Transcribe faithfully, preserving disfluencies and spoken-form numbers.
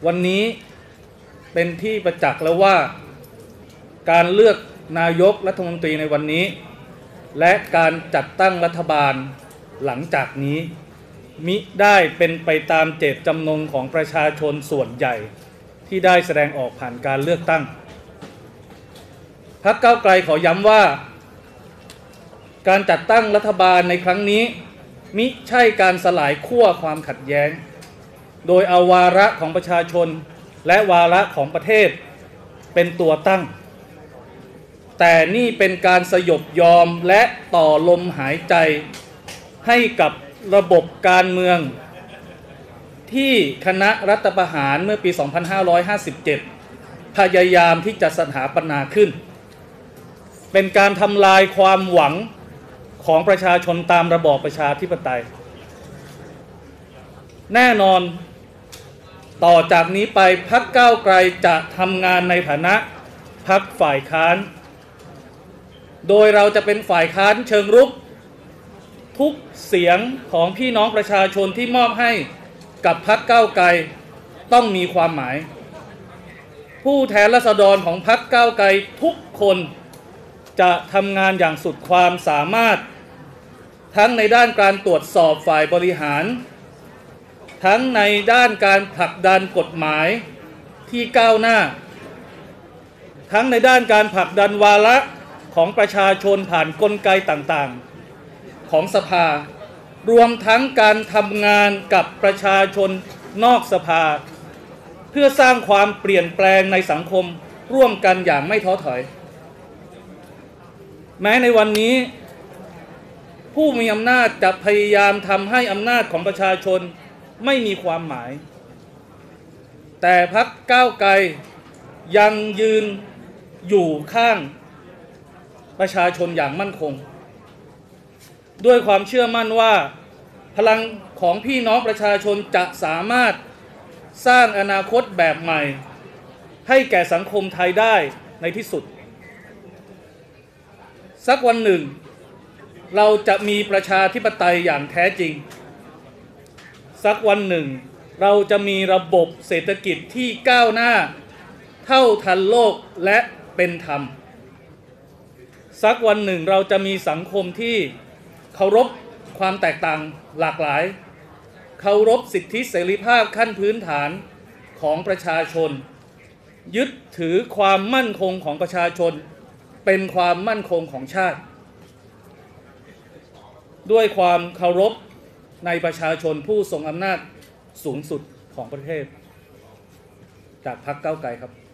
วันนี้เป็นที่ประจักษ์แล้วว่าการเลือกนายกรัฐมนตรีในวันนี้และการจัดตั้งรัฐบาลหลังจากนี้มิได้เป็นไปตามเจตจำนงของประชาชนส่วนใหญ่ที่ได้แสดงออกผ่านการเลือกตั้งพรรคก้าวไกลขอย้ำว่าการจัดตั้งรัฐบาลในครั้งนี้มิใช่การสลายขั้วความขัดแย้งโดยเอาวาระของประชาชนและวาระของประเทศเป็นตัวตั้งแต่นี่เป็นการสยบยอมและต่อลมหายใจให้กับระบบการเมืองที่คณะรัฐประหารเมื่อปี สองพันห้าร้อยห้าสิบเจ็ด พยายามที่จะสถาปนาขึ้นเป็นการทำลายความหวังของประชาชนตามระบอบประชาธิปไตยแน่นอนต่อจากนี้ไปพรรคก้าวไกลจะทำงานในฐานะพรรคฝ่ายค้านโดยเราจะเป็นฝ่ายค้านเชิงรุกทุกเสียงของพี่น้องประชาชนที่มอบให้กับพรรคก้าวไกลต้องมีความหมายผู้แทนราษฎรของพรรคก้าวไกลทุกคนจะทำงานอย่างสุดความสามารถทั้งในด้านการตรวจสอบฝ่ายบริหารทั้งในด้านการผลักดันกฎหมายที่ก้าวหน้าทั้งในด้านการผลักดันวาระของประชาชนผ่านกลไกต่างๆของสภารวมทั้งการทำงานกับประชาชนนอกสภาเพื่อสร้างความเปลี่ยนแปลงในสังคมร่วมกันอย่างไม่ท้อถอยแม้ในวันนี้ผู้มีอำนาจจะพยายามทำให้อำนาจของประชาชนไม่มีความหมายแต่พรรคก้าวไกลยังยืนอยู่ข้างประชาชนอย่างมั่นคงด้วยความเชื่อมั่นว่าพลังของพี่น้องประชาชนจะสามารถสร้างอนาคตแบบใหม่ให้แก่สังคมไทยได้ในที่สุดสักวันหนึ่งเราจะมีประชาธิปไตยอย่างแท้จริงสักวันหนึ่งเราจะมีระบบเศรษฐกิจที่ก้าวหน้าเท่าทันโลกและเป็นธรรมสักวันหนึ่งเราจะมีสังคมที่เคารพความแตกต่างหลากหลายเคารพสิทธิเสรีภาพขั้นพื้นฐานของประชาชนยึดถือความมั่นคงของประชาชนเป็นความมั่นคงของชาติด้วยความเคารพในประชาชนผู้ทรงอำนาจสูงสุดของประเทศจากพรรคก้าวไกลครับ